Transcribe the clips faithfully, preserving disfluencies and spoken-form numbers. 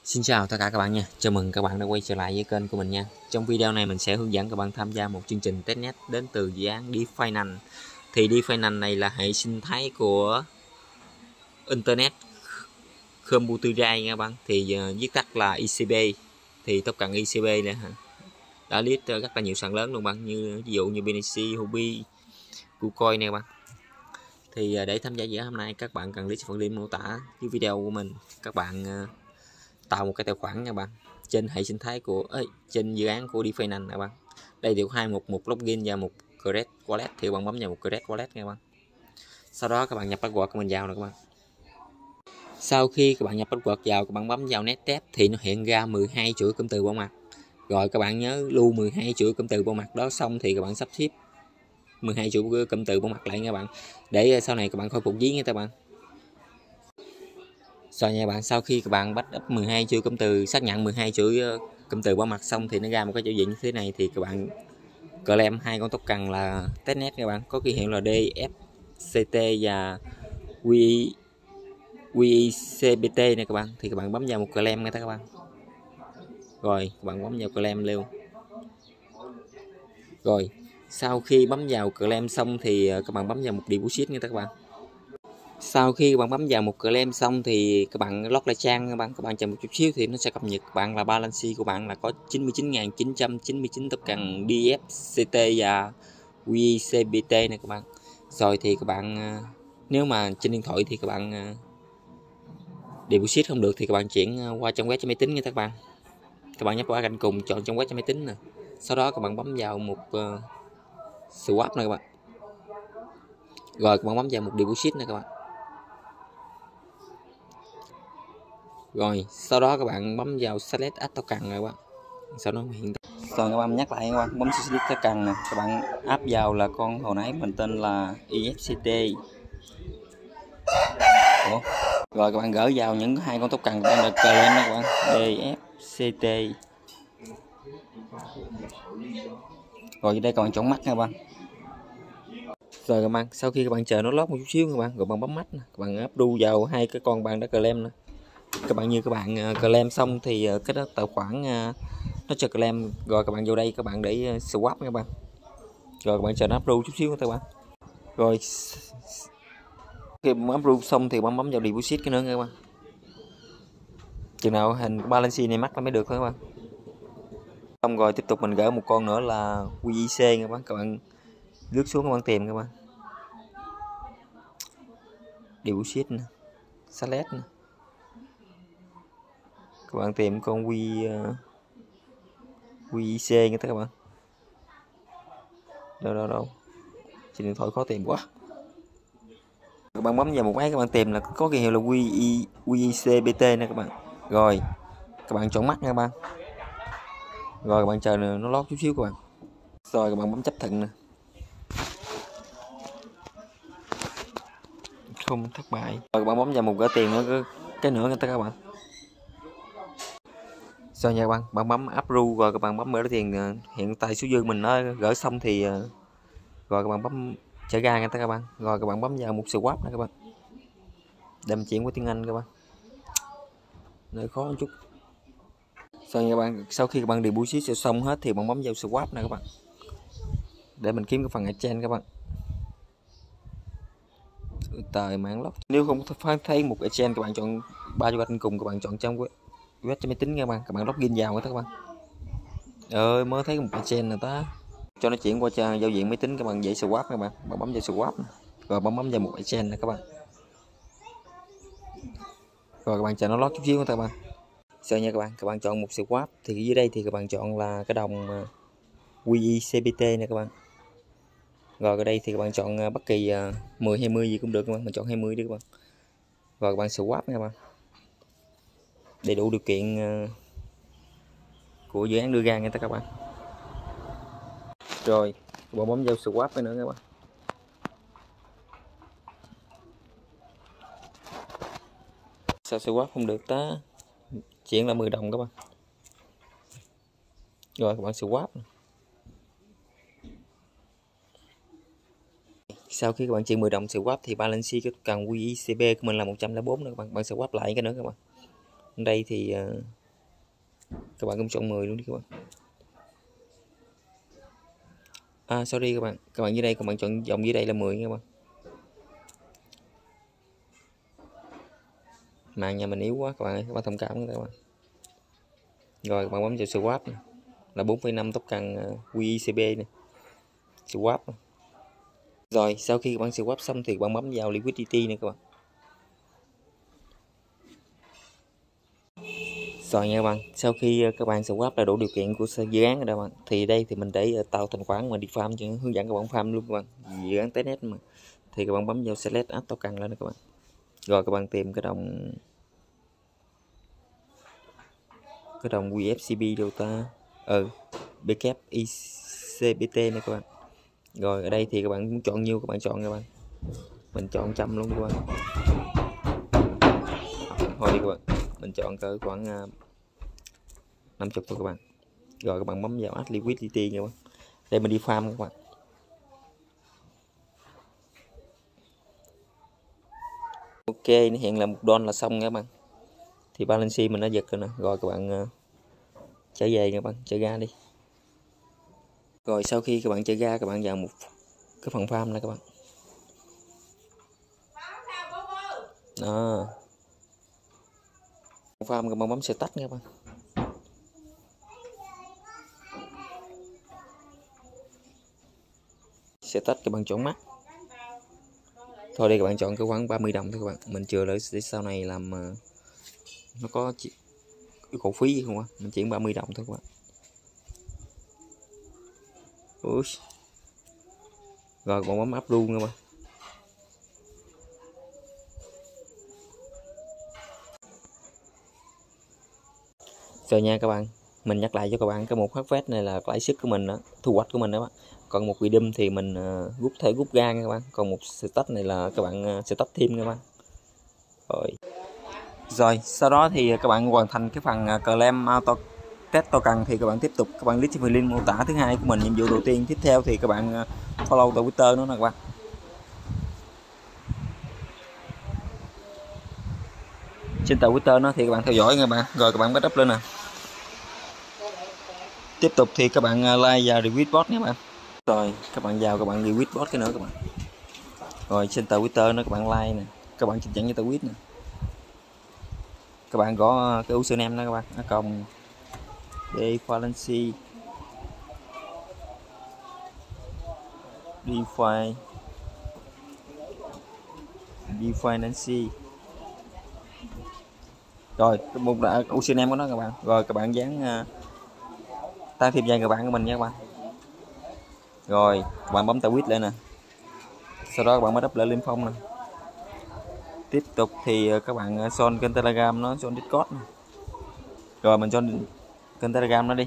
Xin chào tất cả các bạn nha. Chào mừng các bạn đã quay trở lại với kênh của mình nha. Trong video này mình sẽ hướng dẫn các bạn tham gia một chương trình testnet đến từ dự án DeFinance. Thì DeFinance này là hệ sinh thái của Internet Computer nha các bạn. Thì uh, viết tắt là i xê pê. Thì token i xê pê này đã list rất là nhiều sàn lớn luôn bạn, như ví dụ như Binance, Huobi, KuCoin nè các bạn. Thì uh, để tham gia dự án hôm nay các bạn cần list phần link mô tả dưới video của mình. Các bạn uh, tạo một cái tài khoản nha bạn trên hệ sinh thái của ấy, trên dự án của DeFinance các bạn. Đây thì có hai một một login và một create wallet, thì bạn bấm vào một create wallet nha bạn. Sau đó các bạn nhập password của mình vào nè các bạn. Sau khi các bạn nhập password vào, các bạn bấm vào next thì nó hiện ra mười hai chuỗi cụm từ bảo mật. Rồi các bạn nhớ lưu mười hai chuỗi cụm từ bảo mật đó, xong thì các bạn sắp xếp mười hai chuỗi cụm từ bảo mật lại nha bạn, để sau này các bạn khôi phục ví nha các bạn. Rồi nha bạn, sau khi các bạn bắt up mười hai chuỗi cụm từ, xác nhận mười hai chuỗi cụm từ bảo mật xong thì nó ra một cái giao diện như thế này. Thì các bạn claim hai con token là testnet các bạn, có ký hiệu là đê ép xê tê và quy i xê bê tê này các bạn. Thì các bạn bấm vào một claim nha các bạn. Rồi các bạn bấm vào claim lưu. Rồi sau khi bấm vào claim xong thì các bạn bấm vào một deposit nha các bạn. Sau khi các bạn bấm vào một claim xong thì các bạn log lại trang các bạn, các bạn chờ một chút xíu thì nó sẽ cập nhật các bạn là balance của bạn là có chín mươi chín nghìn chín trăm chín mươi chín token đê ép xê tê và quy i xê bê tê này các bạn. Rồi thì các bạn nếu mà trên điện thoại thì các bạn deposit không được thì các bạn chuyển qua trong web cho máy tính nha các bạn. Các bạn nhấp vào cạnh cùng chọn trong web cho máy tính nè. Sau đó các bạn bấm vào một uh, swap này các bạn. Rồi các bạn bấm vào một deposit này các bạn. Rồi sau đó các bạn bấm vào select add token này các bạn. Sau đó hiện rồi các bạn nhắc lại các bạn bấm select token nè, các bạn áp vào là con hồi nãy mình tên là i ép xê tê. Ủa? Rồi các bạn gỡ vào những hai con token đang được claim đó các bạn, đê ép xê tê. Rồi ở đây các bạn chọn mắt nha các bạn. Rồi các bạn sau khi các bạn chờ nó lót một chút xíu các bạn, rồi bạn bấm mắt nè, các bạn áp đu vào hai cái con bạn đã claim nè. Các bạn như các bạn claim xong thì cái đó tài khoản nó cho claim, rồi các bạn vô đây các bạn để swap các bạn. Rồi các bạn chờ nó approve chút xíu các bạn. Rồi khi bấm approve xong thì bấm bấm vào deposit cái nữa các bạn. Chừng nào hình balance này mắc là mới được thôi các bạn. Xong rồi tiếp tục mình gỡ một con nữa là quy i xê các bạn. Các bạn lướt xuống các bạn tìm các bạn. Deposit nè, select nè. Các bạn tìm con quy uh, quy i xê nghe các bạn. Đâu đâu đâu. Trên điện thoại khó tìm quá. Các bạn bấm vào một máy các bạn tìm là có ký hiệu là quy i quy i xê bê tê nè các bạn. Rồi các bạn chọn mắt nha các bạn. Rồi các bạn chờ nó lót chút xíu các bạn. Rồi các bạn bấm chấp thuận nè. Không thất bại. Rồi các bạn bấm vào một gỡ tiền nữa cái nữa các bạn. Rồi nha các bạn, bạn bấm approve rồi các bạn bấm gỡ tiền, hiện tại số dư mình nó gỡ xong thì rồi các bạn bấm trở ra nha các bạn. Rồi các bạn bấm vào một swap nữa các bạn. Để mình chuyển qua tiếng Anh các bạn. Nơi khó một chút. Rồi nha các bạn, sau khi các bạn deposit xong hết thì bạn bấm vào swap này các bạn. Để mình kiếm cái phần exchange các bạn. Tờ mạng log. Nếu không thấy một exchange các bạn chọn ba cho anh cùng, các bạn chọn trong web cho máy tính nha các bạn. Các bạn login vào các bạn. Ơi mới thấy một exchange này ta. Cho nó chuyển qua cho giao diện máy tính các bạn, dễ swap các bạn. Bạn bấm vào swap này. Rồi bấm bấm vào một exchange này các bạn. Rồi các bạn chờ nó lót chút xíu các bạn. Rồi nha các bạn, các bạn chọn một swap thì dưới đây thì các bạn chọn là cái đồng quy i xê bê tê này các bạn. Rồi ở đây thì các bạn chọn bất kỳ mười hai mươi gì cũng được các bạn, mình chọn hai mươi đi các bạn. Rồi các bạn swap nha các bạn. Đầy đủ điều kiện của dự án đưa ra nha các bạn. Rồi các bạn bấm vào swap cái nữa các bạn. Sao swap không được ta, chuyển là mười đồng các bạn. Rồi các bạn swap. Sau khi các bạn chuyển mười đồng swap thì balance cái cần quy i xê bê của mình là một trăm lẻ bốn nữa các bạn. Bạn swap lại cái nữa các bạn. Đây thì Các bạn cũng chọn mười luôn đi các bạn. À sorry các bạn, các bạn dưới đây các bạn chọn dòng dưới đây là mười nha các bạn. Mạng nhà mình yếu quá các bạn ơi, các bạn thông cảm các bạn. Rồi các bạn bấm vào swap này. Là bốn phẩy năm tốc cần quy i xê bê này. Swap. Rồi sau khi các bạn swap xong thì các bạn bấm vào liquidity này các bạn. Rồi nha các bạn, sau khi các bạn swap là đủ điều kiện của dự án rồi đó các bạn, thì đây thì mình để tạo thành khoản mà đi farm cho hướng dẫn các bạn farm luôn các bạn. Dự án testnet mà. Thì các bạn bấm vào select add token lên các bạn. Rồi các bạn tìm cái đồng cái đồng quy ép xê bê đâu ta. Ừ, bê ca i xê bê tê này các bạn. Rồi ở đây thì các bạn muốn chọn nhiêu các bạn chọn các bạn. Mình chọn trăm luôn các bạn. Thôi đi các bạn. Mình chọn cỡ khoảng năm mươi thôi các bạn. Rồi các bạn bấm vào add liquidity nha các bạn. Đây mình đi farm các bạn. Ok, nó hiện là một đô là xong nha các bạn. Thì balance mình đã giật rồi nè. Rồi các bạn uh, trở về các bạn, trở ra đi. Rồi sau khi các bạn trở ra, các bạn vào một cái phần farm này các bạn. Đó. Farm các bạn bấm start nha các bạn. Start các bạn chọn mắt. Thôi đây các bạn chọn cái khoảng ba mươi đồng thôi các bạn. Mình chừa lại để sau này làm uh, nó có cái cổ phí gì không á. Mình chuyển ba mươi đồng thôi các bạn. Ui. Rồi còn bấm áp luôn các bạn. Rồi nha các bạn, mình nhắc lại cho các bạn cái một Harvest này là lãi suất của mình đó, thu hoạch của mình đó bạn. Còn một redeem thì mình uh, rút thể rút ra nha các bạn. Còn một start này là các bạn uh, start thêm các bạn. Rồi. Rồi, sau đó thì các bạn hoàn thành cái phần uh, claim auto test token thì các bạn tiếp tục các bạn click vào link mô tả thứ hai của mình. Nhiệm vụ đầu tiên tiếp theo thì các bạn uh, follow Twitter nữa nè các bạn. Trên tờ Twitter nó thì các bạn theo dõi nha bạn. Rồi các bạn bắt up lên nè. Tiếp tục thì các bạn like và retweet post nha bạn. Rồi các bạn vào các bạn retweet post cái nữa các bạn. Rồi trên tờ Twitter nó các bạn like nè. Các bạn chỉnh dẫn cho tờ tweet nè. Các bạn có cái username đó các bạn. Nó cộng DeFi DeFi DeFi Nancy. Rồi cái mục đã username của nó các bạn. Rồi các bạn dán uh, tăng thêm danh các bạn của mình nha các bạn. Rồi các bạn bấm tờ tweet lên nè. Sau đó các bạn mới đắp lại lên phong nè. Tiếp tục thì các bạn join kênh Telegram nó, join Discord nè. Rồi mình join kênh Telegram nó đi.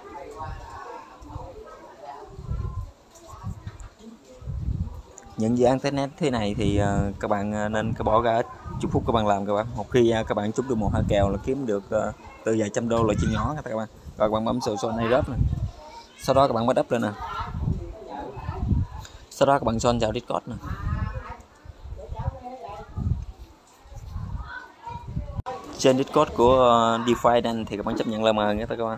Những dự án testnet thế này thì uh, các bạn nên các bỏ ra ít chục phút các bạn làm các bạn. Một khi uh, các bạn trúng được một hai kèo là kiếm được uh, từ vài trăm đô là chuyện nhỏ các bạn. Rồi các bạn bấm sự join này rớp nè. Sau đó các bạn bắt up lên nè. Sau đó các bạn join vào Discord nè. Trên Discord của uh, DeFi Nan thì các bạn chấp nhận là mời nghe ta các bạn.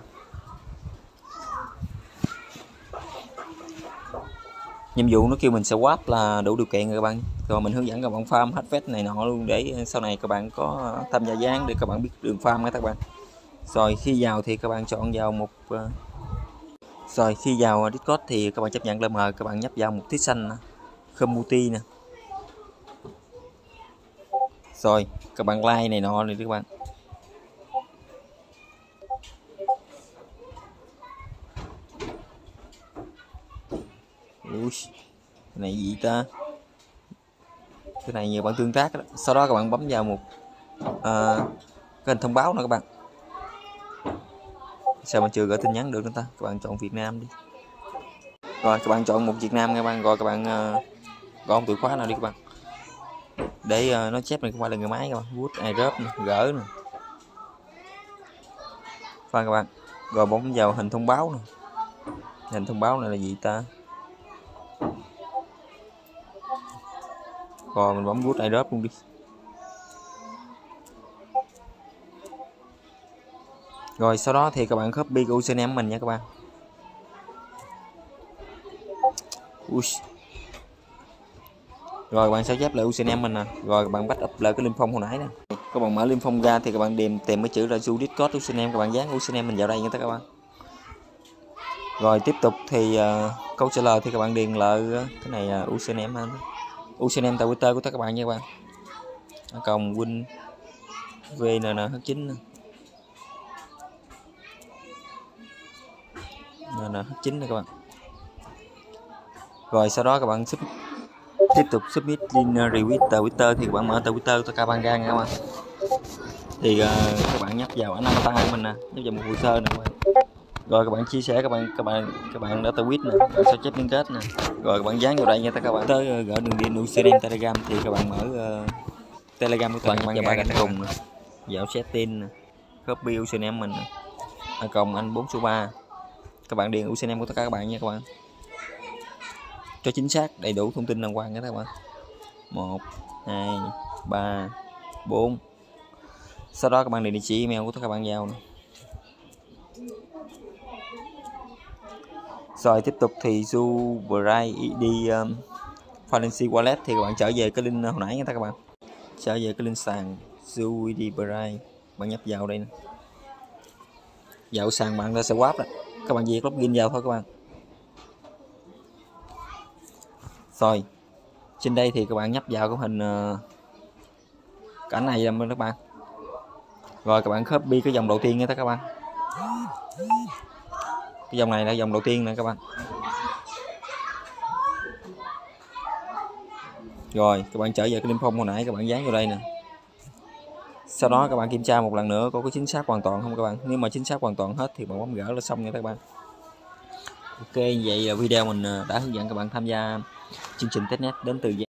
Nhiệm vụ nó kêu mình sẽ swap là đủ điều kiện rồi các bạn. Rồi mình hướng dẫn các bạn farm Harvest này nọ luôn để sau này các bạn có tham gia dự án để các bạn biết đường farm nha các bạn. Rồi khi vào thì các bạn chọn vào một uh... rồi khi vào Discord thì các bạn chấp nhận là mời, các bạn nhấp vào một tích xanh community nè. Rồi các bạn like này nọ này các bạn. Ui, cái này gì ta? Cái này nhiều bạn tương tác đó. Sau đó các bạn bấm vào một uh, cái hình thông báo nữa các bạn. Sao mà chưa gửi tin nhắn được nữa ta? Các bạn chọn Việt Nam đi. Rồi các bạn chọn một Việt Nam các bạn. Rồi các bạn uh, gõ một từ khóa nào đi các bạn. Để uh, nó chép này không phải là người máy các bạn. Wood airdrop nè, gỡ nè. Pha các bạn. Rồi bấm vào hình thông báo nè. Hình thông báo này là gì ta? Rồi mình bấm Wood airdrop luôn đi. Rồi sau đó thì các bạn copy cái username mình nha các bạn. Ui. Rồi bạn sao chép lại username mình nè, rồi các bạn backup lại cái liêm phong hồi nãy nè. Các bạn mở liêm phong ra thì các bạn tìm tìm cái chữ là du discord username, các bạn dán username mình vào đây nha các bạn. Rồi tiếp tục thì uh, câu trả lời thì các bạn điền lại cái này uh, username ha. Username tại Twitter của các bạn nha các bạn. Cộng win vnnh chín nh chín này các bạn. Rồi sau đó các bạn sub, tiếp tục submit link request tờ Twitter thì các bạn mở tờ Twitter cho các bạn ra nha các bạn. Thì uh, các bạn nhấp vào ảnh avatar của mình nè, nhấp vào một hồ sơ nè các bạn. Rồi các bạn chia sẻ các bạn các bạn các bạn đã tweet nè, sao chép liên kết nè. Rồi các bạn dán vào đây nha các bạn. Tới uh, gỡ đường link username Telegram thì các bạn mở uh, Telegram của các bạn, các bạn ra cái cùng nè, vào setting nè, copy username mình nè, à, cộng anh bốn số ba. Các bạn điền username của tất cả các bạn nha các bạn, cho chính xác đầy đủ thông tin đàng hoàng nha các bạn. Một hai ba bốn. Sau đó các bạn điền địa chỉ email của tất cả các bạn vào nè. Rồi tiếp tục thì du bright đi um, Finance Wallet thì các bạn trở về cái link hồi nãy nha các bạn. Trở về cái link sàn du đi bright, bạn nhấp vào đây nè. Vào sàn bạn ta sẽ swap đó. Các bạn việc login vào thôi các bạn. Rồi trên đây thì các bạn nhấp vào cái hình uh, cảnh này lên các bạn. Rồi các bạn copy cái dòng đầu tiên nha các bạn. Cái dòng này là dòng đầu tiên nè các bạn. Rồi các bạn trở về cái liêm phong hồi nãy, các bạn dán vào đây nè. Sau đó các bạn kiểm tra một lần nữa có có chính xác hoàn toàn không các bạn. Nếu mà chính xác hoàn toàn hết thì bạn bấm gỡ là xong nha các bạn. Ok, vậy là video mình đã hướng dẫn các bạn tham gia chương trình testnet đến từ